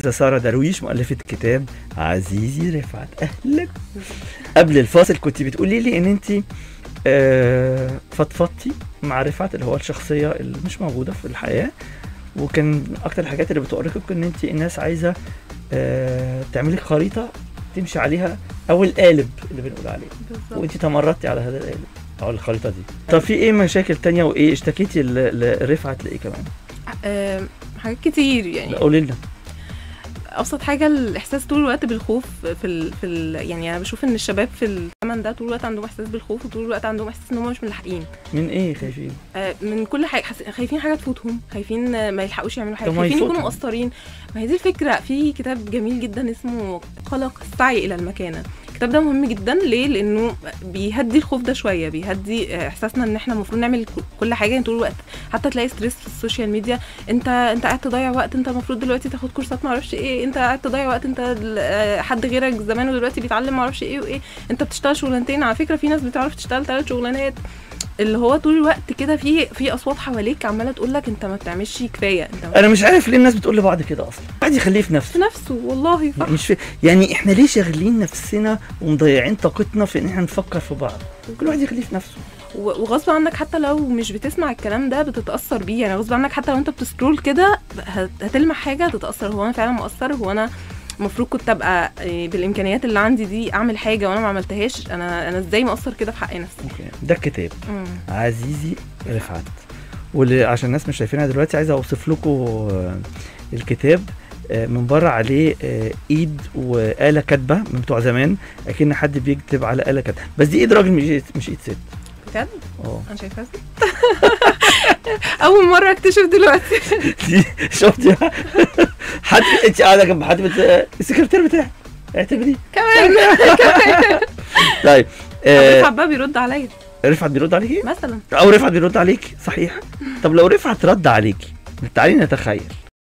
سارة درويش مؤلفة كتاب عزيزي رفعت. أهلا. قبل الفاصل كنت بتقولي لي ان انت فضفضتي مع رفعت اللي هو الشخصية اللي مش موجودة في الحياة، وكان اكتر الحاجات اللي بتؤرقك ان انت الناس عايزة تعملي خريطة تمشي عليها او القالب اللي بنقول عليه، وانت تمردتي على هذا القالب او الخريطة دي. طب في ايه مشاكل تانية وايه اشتكيتي لرفعت لايه كمان؟ حاجات كتير يعني. قولي لنا. ابسط حاجه الاحساس طول الوقت بالخوف يعني انا بشوف ان الشباب في الزمن ده طول الوقت عندهم احساس بالخوف، وطول الوقت عندهم احساس ان هم مش ملاحقين. من ايه خايفين؟ من كل حاجه، خايفين حاجه تفوتهم، خايفين ما يلحقوش يعملوا حاجه، خايفين يكونوا مقصرين. ما هي دي الفكره. في كتاب جميل جدا اسمه قلق السعي الى المكانه. الكتاب ده مهم جدا. ليه؟ لانه بيهدي الخوف ده شويه، بيهدي احساسنا ان احنا المفروض نعمل كل حاجه طول الوقت. حتى تلاقي ستريس في السوشيال ميديا، انت قاعد تضيع وقت، انت المفروض دلوقتي تاخد كورسات ما اعرفش ايه، انت قاعد تضيع وقت، انت حد غيرك زمان ودلوقتي بيتعلم ما اعرفش ايه وايه، انت بتشتغل شغلانتين. على فكره في ناس بتعرف تشتغل 3 شغلانات. اللي هو طول الوقت كده في اصوات حواليك عماله تقول لك انت ما بتعملش كفايه. انا مش عارف ليه الناس بتقول لبعض كده اصلا. واحد يخليه في نفسه والله صح. مش يعني احنا ليه شاغلين نفسنا ومضيعين طاقتنا في ان احنا نفكر في بعض؟ كل واحد يخليه في نفسه. وغصب عنك حتى لو مش بتسمع الكلام ده بتتاثر بيه. يعني غصب عنك حتى لو انت بتسكرول كده هتلمح حاجه تتاثر. هو انا فعلا مقصر؟ هو انا المفروض كنت ابقى بالامكانيات اللي عندي دي اعمل حاجه وانا ما عملتهاش؟ انا ازاي مقصر كده في حق نفسي؟ ده الكتاب عزيزي رفعت. واللي عشان الناس مش شايفينها دلوقتي عايز اوصف لكم الكتاب. من بره عليه ايد وآلة كاتبه من بتوع زمان، اكن حد بيكتب على آلة كاتبه، بس دي ايد راجل مش ايد ست. بجد؟ انا شايفاها اول مره اكتشف دلوقتي. شفتي حد انت قاعده جنب حد السكرتير بتاعك اعتبريه كمان. طيب رفعت بقى بيرد عليا. رفعت بيرد عليكي مثلا، او رفعت بيرد عليكي؟ صحيح. طب لو رفعت رد عليكي تعالي نتخيل